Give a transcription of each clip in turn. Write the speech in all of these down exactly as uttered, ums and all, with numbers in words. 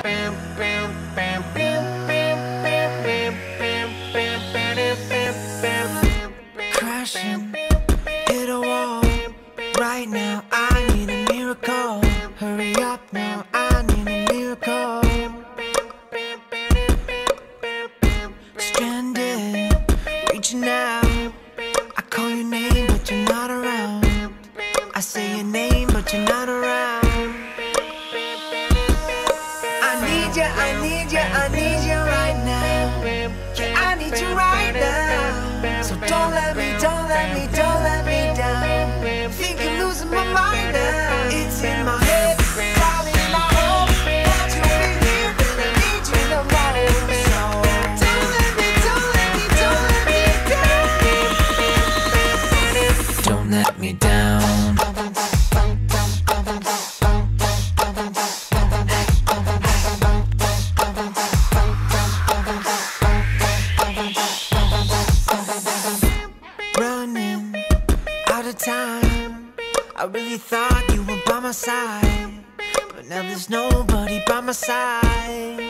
Crashing, hit a wall. Right now I need a miracle. Hurry up now, I need a miracle. Stranded, reaching out. I call your name but you're not around. I say your name but you're not around. I need you, I need you, I need you right now. Yeah, I need you right now. So don't let me, don't let me, don't let me down. Think I'm losing my mind now. It's in my head, darling, I hope that you'll be here when I need you the most. So don't let me, don't let me, don't let me down. Don't let me down. Running out of time. I really thought you were by my side, but now there's nobody by my side.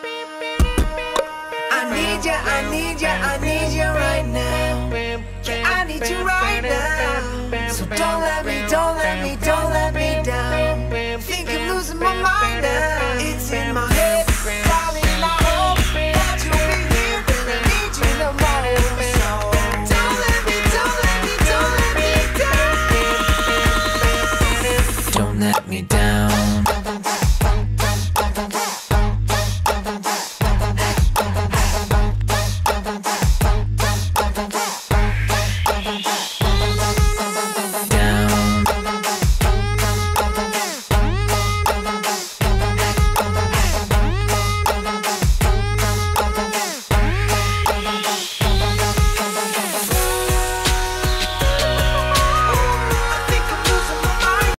I need you, I need you, I need you right now. Yeah, I need you right now. So don't let me, don't let me, don't let me